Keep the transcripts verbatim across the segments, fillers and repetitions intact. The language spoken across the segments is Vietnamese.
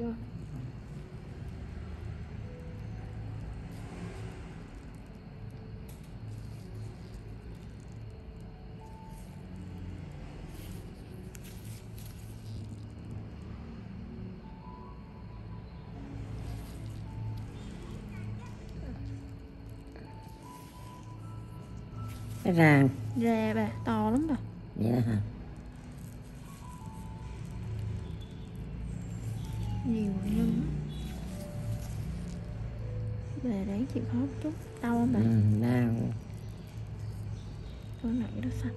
chưa? Cái ràng Ra bà, to lắm bà. dạ hả? Nhiều nhân. Bà đáng chịu khó một chút. Đau không bà? Ừ, đau. Chỗ này nó sạch.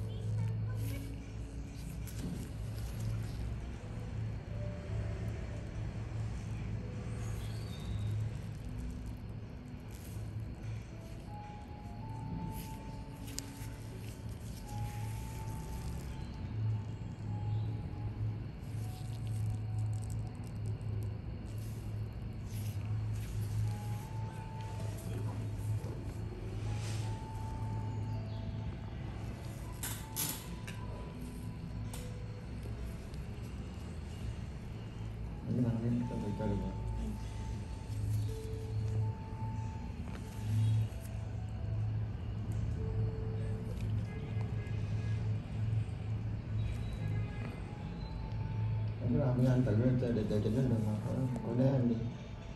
Cái này đi, cho tôi chơi được rồi. Cái nào mới anh tự để để để chỉnh lên được mà, có né anh đi.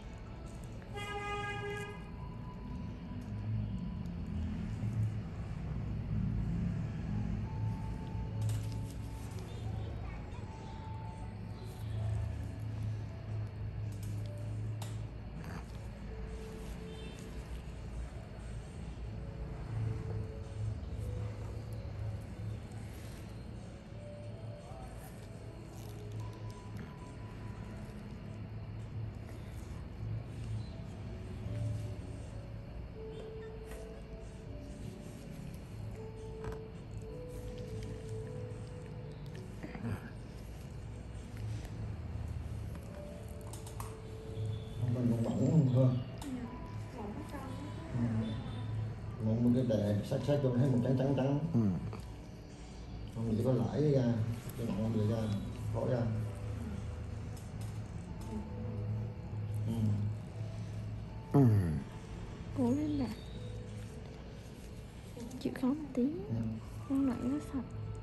Mình cũng bỏng không hơn. Một một cái đè sát sát cho thấy một trắng trắng trắng. Ừ. Không chỉ có lãi ra, cái nọ vừa ra, khỏi ra. Ừ. Ừ. Cố lên bà. Chịu khó một tí. Ừ. Con lại nó sạch.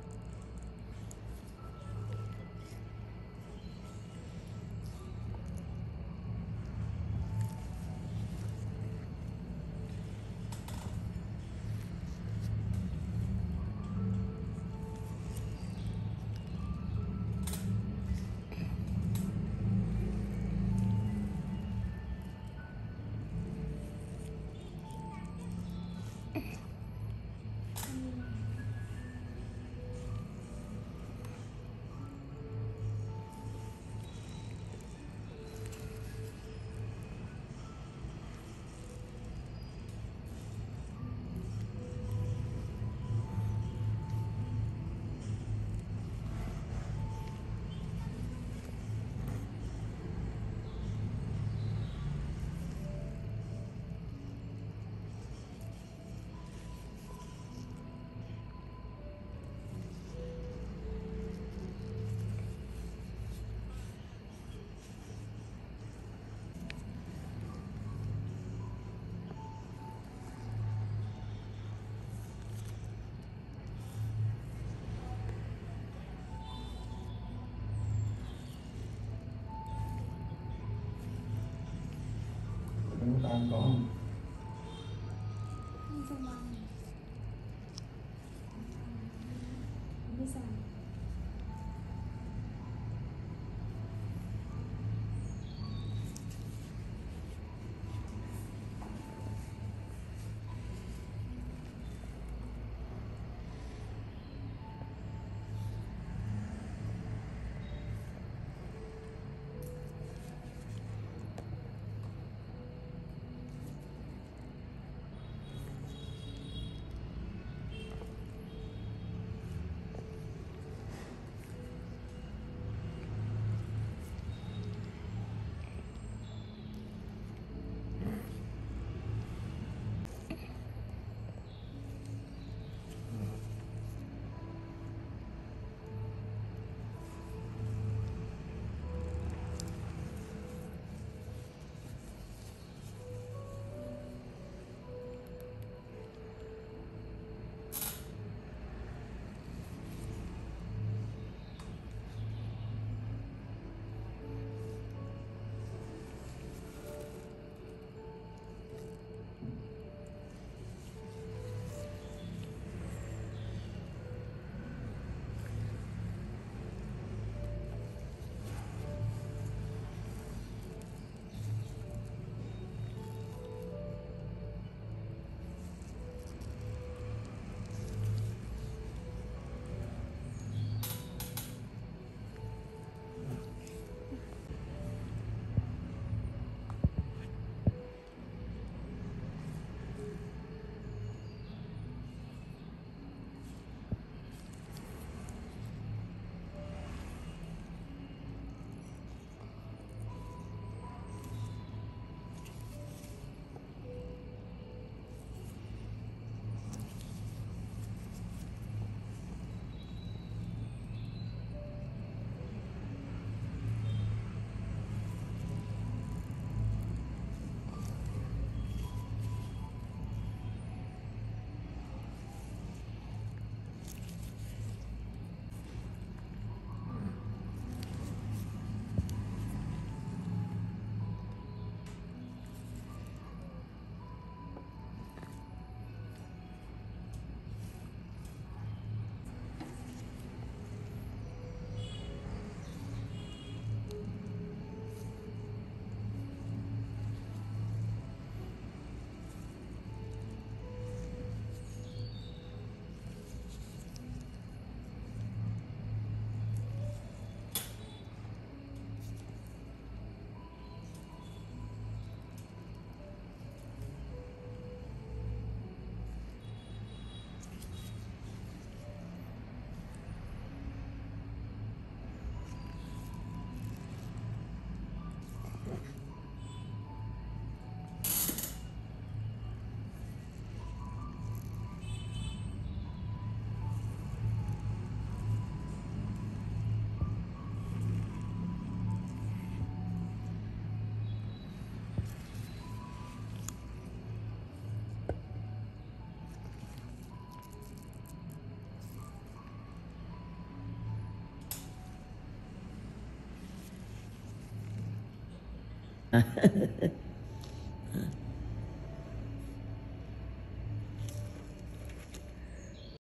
Chúng ta có không? hả?